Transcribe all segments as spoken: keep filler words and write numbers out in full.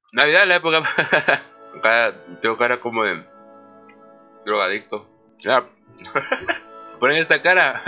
Navidad es la época. Cara, tengo cara como de drogadicto. Ya. Ponen esta cara.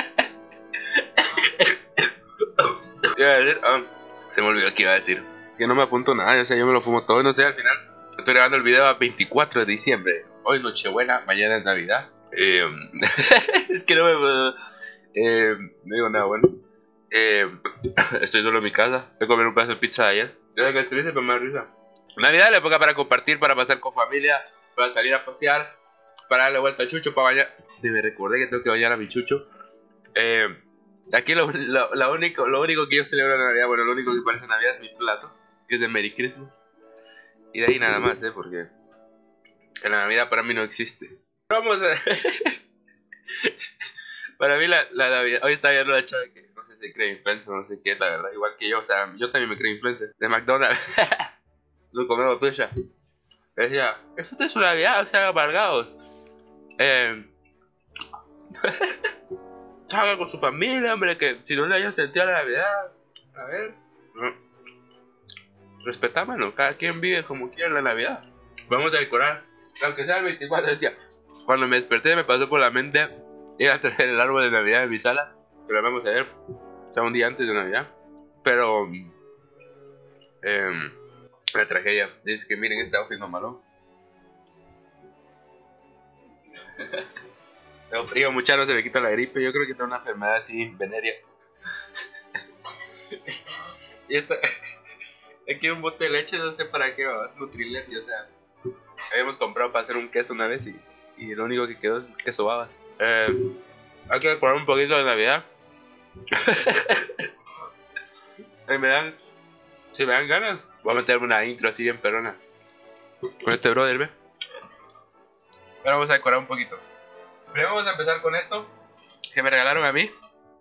Iba a decir, oh, se me olvidó que iba a decir. Que no me apunto nada, o sea, yo me lo fumo todo. No sé, al final estoy grabando el video a veinticuatro de diciembre. Hoy Nochebuena, mañana es Navidad. Eh, es que no me puedo. Eh, no digo nada bueno. Eh, estoy solo en mi casa. Voy a comer un pedazo de pizza de ayer. Yo sé que estoy triste, pero me da risa. Navidad es la época para compartir, para pasar con familia, para salir a pasear, para darle vuelta al chucho, para bañar. De me recordé que tengo que bañar a mi chucho. Eh, aquí lo, lo, lo, único, lo único que yo celebro en Navidad, bueno, lo único que parece Navidad es mi plato, que es de Merry Christmas. Y de ahí nada más, ¿eh? Porque la Navidad para mí no existe. Vamos a... Para mí la, la Navidad... Hoy está viendo la chava que no sé si cree influencer, no sé qué, la verdad. Igual que yo, o sea, yo también me creo influencer. De McDonald's. Lo comemos tuya. Decía, esto es una Navidad, o sea, amargados. Eh... Salga con su familia, hombre, que si no le hayan sentido la Navidad. A ver... Respetámoslo, cada quien vive como quiere la Navidad. Vamos a decorar, aunque sea el veinticuatro, es que cuando me desperté me pasó por la mente ir a traer el árbol de Navidad en mi sala, que lo vamos a ver, o sea, un día antes de Navidad. Pero eh, la tragedia es que miren este outfit no malo. Tengo frío, mucha, no se me quita la gripe. Yo creo que tengo una enfermedad así venérea. Y esta... Aquí un bote de leche, no sé para qué va, es Nutrileti, o sea, habíamos comprado para hacer un queso una vez y, y lo único que quedó es queso babas. Eh, hay que decorar un poquito de Navidad. Y me dan, si me dan ganas, voy a meterme una intro así bien perrona con este brother, ¿ve? Pero vamos a decorar un poquito. Primero vamos a empezar con esto que me regalaron a mí.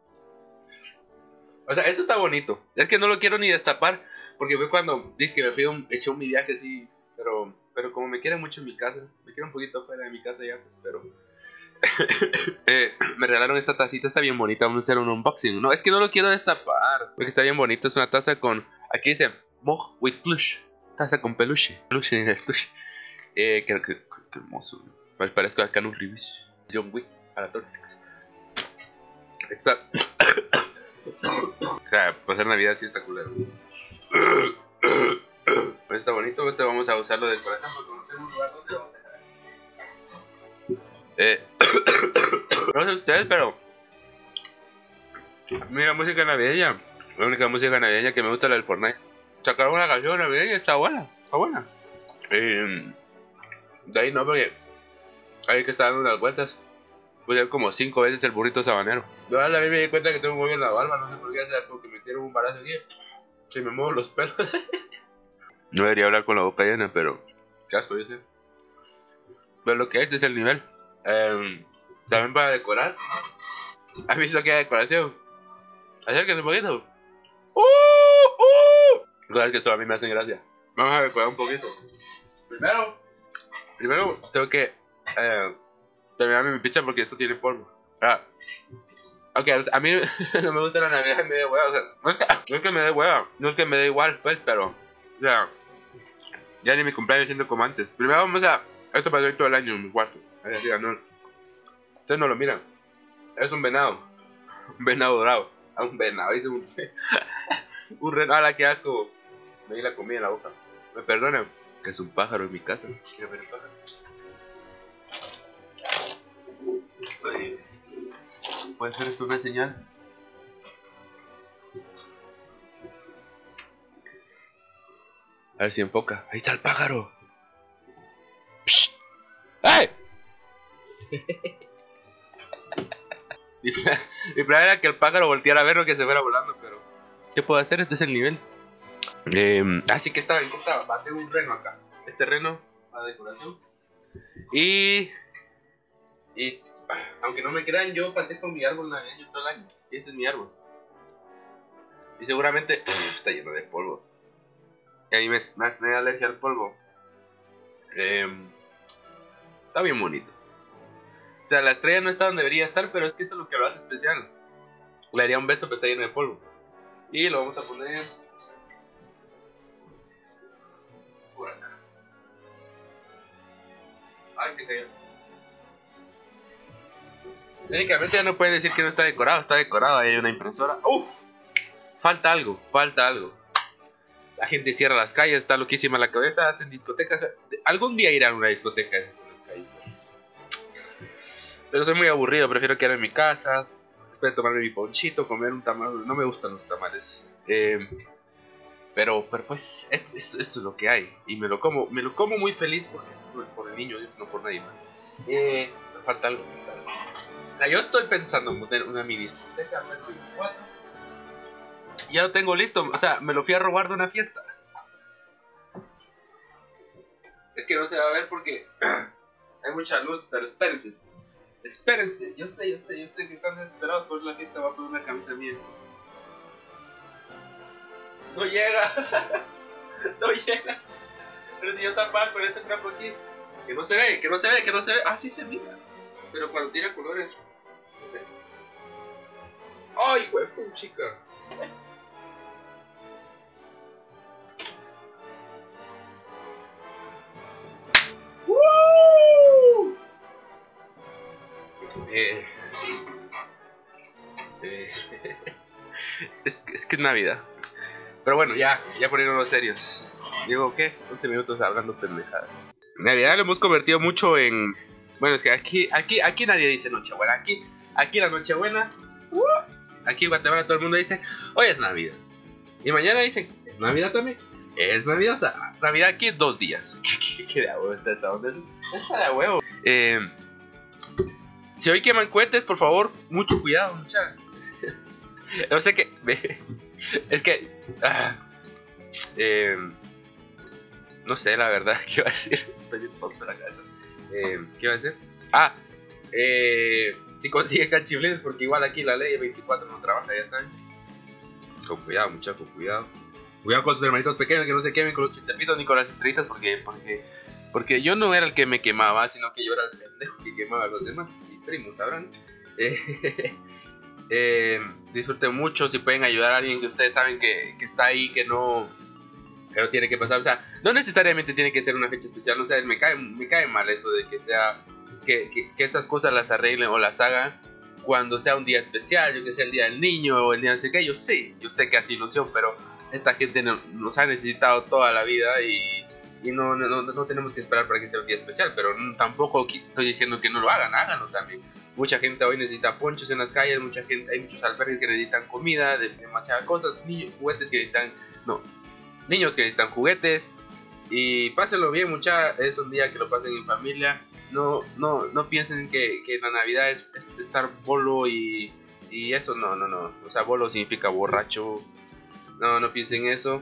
O sea, esto está bonito. Es que no lo quiero ni destapar. Porque fue cuando dice que me fui un, eché un mi viaje así. Pero, pero como me quieren mucho en mi casa. Me quiero un poquito afuera de mi casa ya, pues, pero... eh, me regalaron esta tacita, está bien bonita. Vamos a hacer un unboxing. No, es que no lo quiero destapar. Porque está bien bonito. Es una taza con... Aquí dice Mug with plush. Taza con peluche. Peluche en estuche. Eh, que, que, que, que hermoso. Me parezco al Canon Reeves. John Wick a la Tortex. Está... O sea, pasar Navidad sí está culero. Pues está bonito, este vamos a usarlo de decoración porque no tengo un lugar donde vamos a dejar. Eh, no sé ustedes, pero mira, música navideña. La única música navideña que me gusta es la del Fortnite. Sacaron una canción navideña, está buena, está buena. Eh, de ahí no, porque hay que estar dando unas vueltas. Voy a ver como cinco veces el burrito sabanero. Yo a la vez me di cuenta que tengo un huevo en la barba, no sé por qué, o sea, porque me metieron un balazo aquí. Se me muevo los pelos. No debería hablar con la boca llena, pero qué asco, yo sé. Pero lo que es, es el nivel. Eh, también para decorar. ¿Has visto que hay decoración? Acérquense un poquito. ¡Uh! ¡Uh! Cosas que solo a mí me hacen gracia. Vamos a decorar un poquito. Primero, primero tengo que eh, terminar mi pizza porque esto tiene polvo. Ah. Ok, a mí no me gusta la Navidad y me da hueva. O sea, no es, que, no es que me dé hueva, no es que me dé igual, pues, pero... O sea, ya ni mi cumpleaños siendo como antes. Primero vamos a... Esto pasó todo el año en mi cuarto. Ahí arriba, no. Ustedes no lo miran. Es un venado. Un venado dorado. Ah, un venado, dice un... un reno. ¡Hala, qué asco! Me di la comida en la boca. Me perdonan. Que es un pájaro en mi casa. Quiero ver el pájaro. Ay. ¿Puede ser esto una señal? A ver si enfoca. Ahí está el pájaro. ¡Psst! ¡Ey! Mi plan era que el pájaro volteara a verlo, que se fuera volando, pero... ¿Qué puedo hacer? Este es el nivel. Eh, así que estaba, ¿en qué estaba? Va, tengo un reno acá. Este reno para decoración. Y... Y... Aunque no me crean, yo pasé con mi árbol navideño todo el año. Y ese es mi árbol. Y seguramente... Uf, está lleno de polvo. Y a mí me, me, me da alergia al polvo. Eh, está bien bonito. O sea, la estrella no está donde debería estar, pero es que eso es lo que lo hace especial. Le daría un beso, pero está lleno de polvo. Y lo vamos a poner... Ay, qué cayó. Técnicamente ya no pueden decir que no está decorado, está decorado, ahí hay una impresora. Uf, falta algo, falta algo. La gente cierra las calles, está loquísima la cabeza, hacen discotecas. Algún día irán a una discoteca en las calles. Pero soy muy aburrido, prefiero quedarme en mi casa, espero tomarme mi ponchito, comer un tamal. No me gustan los tamales. Eh, pero, pero pues, esto, esto, esto es lo que hay. Y me lo como, me lo como muy feliz porque es por, por el niño, no por nadie más. Eh, me falta algo, falta algo. O sea, yo estoy pensando en poner una mini discoteca veinticuatro. Ya lo tengo listo, o sea, me lo fui a robar de una fiesta. Es que no se va a ver porque hay mucha luz, pero espérense. Espérense, yo sé, yo sé, yo sé que están desesperados por la fiesta. Va a poner una camisa mía. No llega. No llega. Pero si yo tan mal con este campo aquí. Que no se ve, que no se ve, que no se ve. Ah, sí se mira. Pero cuando tira colores. ¡Ay, huevo, chica! ¡Woo! Eh, eh, es, es que es Navidad. Pero bueno, ya, ya poniéndonos serios. Digo, ¿qué? once minutos hablando pendejadas. Navidad lo hemos convertido mucho en... Bueno, es que aquí, aquí, aquí nadie dice Nochebuena. Aquí, aquí la Nochebuena... Uh, aquí en Guatemala todo el mundo dice, hoy es Navidad. Y mañana dicen, es Navidad también. Es Navidad, o sea, Navidad aquí dos días. ¿Qué, qué de huevo está esa onda? Esa de huevo. Eh, si hoy queman cohetes, por favor, mucho cuidado, mucha. No sé qué. Es que. Ah, eh, no sé, la verdad, ¿qué iba a decir? Estoy bien tonto en la cabeza. Eh, ¿Qué iba a decir? Ah, eh, si consiguen cachiflines, porque igual aquí la ley de veinticuatro no trabaja, ya saben. Con cuidado, muchachos, con cuidado. Cuidado con sus hermanitos pequeños, que no se quemen con los chiltepitos ni con las estrellitas, porque, porque, porque yo no era el que me quemaba, sino que yo era el pendejo que quemaba a los demás. Mis primos sabrán. Eh, eh, disfruten mucho, si pueden ayudar a alguien que ustedes saben que, que está ahí, que no, que no tiene que pasar. O sea, no necesariamente tiene que ser una fecha especial. No sé, me cae, me cae mal eso de que sea, que, que, que esas cosas las arreglen o las hagan cuando sea un día especial, yo que sea el día del niño o el día no sé qué. Yo sé, yo sé que hace ilusión, pero esta gente no, nos ha necesitado toda la vida y, y no, no, no tenemos que esperar para que sea un día especial, pero no, tampoco estoy diciendo que no lo hagan, háganlo también. Mucha gente hoy necesita ponchos en las calles, mucha gente, hay muchos albergues que necesitan comida, de, demasiadas cosas, niños, juguetes que necesitan, no, niños que necesitan juguetes, y pásenlo bien, mucha, es un día que lo pasen en familia. No, no, no piensen que, que la Navidad es, es estar bolo y, y eso, no, no, no, o sea, bolo significa borracho. No, no piensen eso.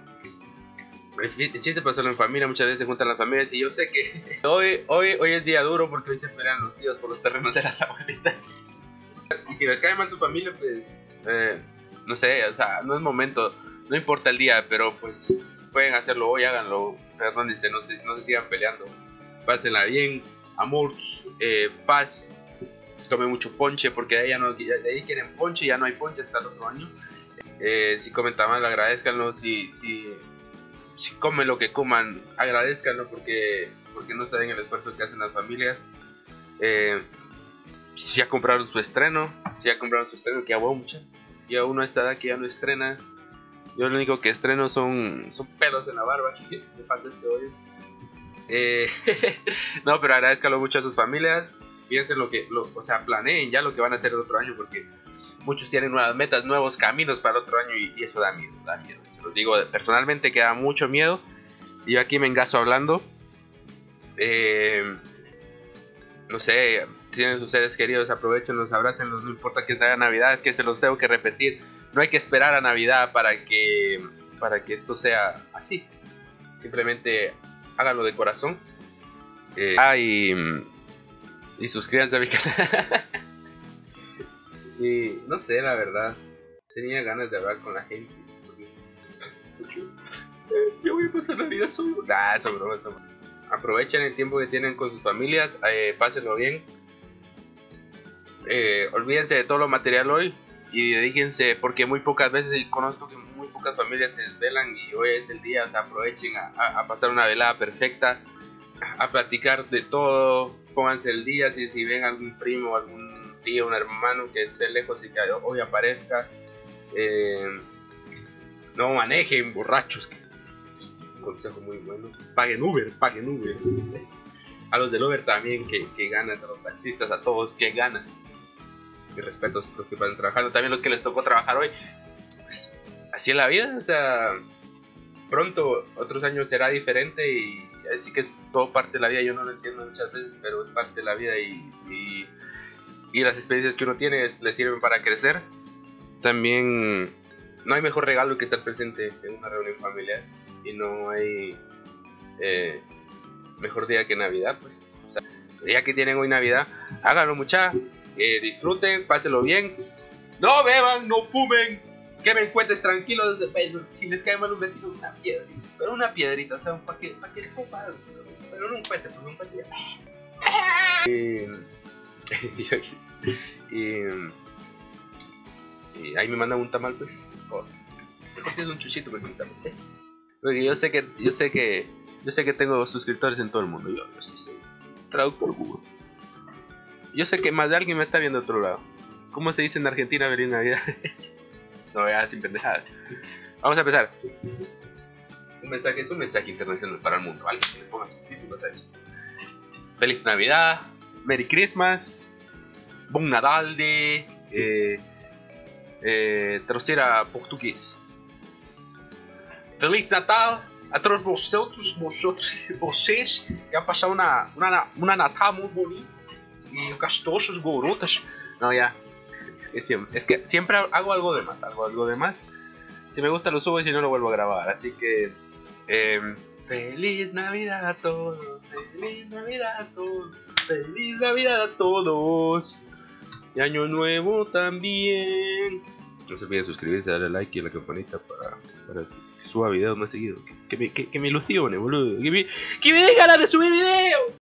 El chiste es pasarlo en familia, muchas veces se juntan las familias y yo sé que hoy, hoy, hoy es día duro porque hoy se pelean los tíos por los terrenos de las abuelitas. Y si les cae mal su familia, pues, eh, no sé, o sea, no es momento, no importa el día, pero pues pueden hacerlo hoy, háganlo, perdónense, no se, no se sigan peleando. Pásenla bien, amor, eh, paz, comen mucho ponche porque de ahí, ya no, de ahí quieren ponche y ya no hay ponche hasta el otro año. Eh, si comen tamal, agradezcanlo. Si, si, si comen lo que coman, agradezcanlo porque, porque no saben el esfuerzo que hacen las familias. Eh, si ya compraron su estreno, si ya compraron su estreno, que hago mucha. Ya uno a esta edad que ya no estrena. Yo lo único que estreno son, son pelos en la barba. Que me falta este hoyo. Eh, no, pero agradezcanlo mucho a sus familias. Piensen lo que, lo, o sea, planeen ya lo que van a hacer el otro año porque muchos tienen nuevas metas, nuevos caminos para el otro año y, y eso da miedo, da miedo. Se los digo personalmente que da mucho miedo. Y yo aquí me engaso hablando. Eh, no sé, tienen sus seres queridos, aprovechenlos, abrácenlos, no importa que sea Navidad, es que se los tengo que repetir. No hay que esperar a Navidad para que, para que esto sea así. Simplemente háganlo de corazón. Eh, ah, y, y suscríbanse a mi canal. Y no sé, la verdad, tenía ganas de hablar con la gente. Porque, porque, yo voy a pasar la vida solo. Nah, eso broma, eso broma. Aprovechen el tiempo que tienen con sus familias, eh, pásenlo bien. Eh, olvídense de todo lo material hoy y dedíquense, porque muy pocas veces conozco que muy pocas familias se desvelan y hoy es el día. O sea, aprovechen a, a, a pasar una velada perfecta, a platicar de todo. pónganse el día, si, si ven algún primo, algún tío, un hermano que esté lejos y que hoy aparezca, eh, no manejen borrachos. Un consejo muy bueno. Paguen Uber, paguen Uber. A los del Uber también, que, que ganas, a los taxistas, a todos, que ganas. Mis respetos por los que van trabajando, también los que les tocó trabajar hoy. Pues, así es la vida, o sea, pronto, otros años será diferente y así que es todo parte de la vida. Yo no lo entiendo muchas veces, pero es parte de la vida y, y, y las experiencias que uno tiene le sirven para crecer. También no hay mejor regalo que estar presente en una reunión familiar y no hay eh, mejor día que Navidad, pues. O sea, el día que tienen hoy Navidad, háganlo mucha, eh, disfruten, pásenlo bien, no beban, no fumen, quemen cohetes tranquilos, si les cae mal un vecino, una piedrita, pero una piedrita, o sea, para que, para que copa, pero no un cohete, pues un cohete. Y, y, y ahí me mandan un tamal, pues. Oh, es un chuchito, pero un tamal. Porque yo sé que, yo sé que, yo sé que tengo suscriptores en todo el mundo. Yo, yo sí sé. Traductor Google. Yo sé que más de alguien me está viendo de otro lado. ¿Cómo se dice en Argentina feliz Navidad? No, ya sin pendejadas. Vamos a empezar. Un mensaje es un mensaje internacional para el mundo. Alguien que le ponga subtítulos a eso. Feliz Navidad, Merry Christmas, Bom Nadal de eh, eh, terceira português. Feliz Natal a todos vosotros, vosotros, vocês que han pasado una, una, una Natal muy bonita y gastosos, gorotas. No, ya. Es que, siempre, es que siempre hago algo de más, hago algo de más. Si me gusta lo subo y si no lo vuelvo a grabar. Así que eh, feliz Navidad a todos, feliz Navidad a todos, feliz Navidad a todos. Y año nuevo también. No se olviden suscribirse, darle like y a la campanita para, para que suba videos más seguido. Que, que, me, que, que me ilusione, boludo. Que me, que me den ganas de subir videos.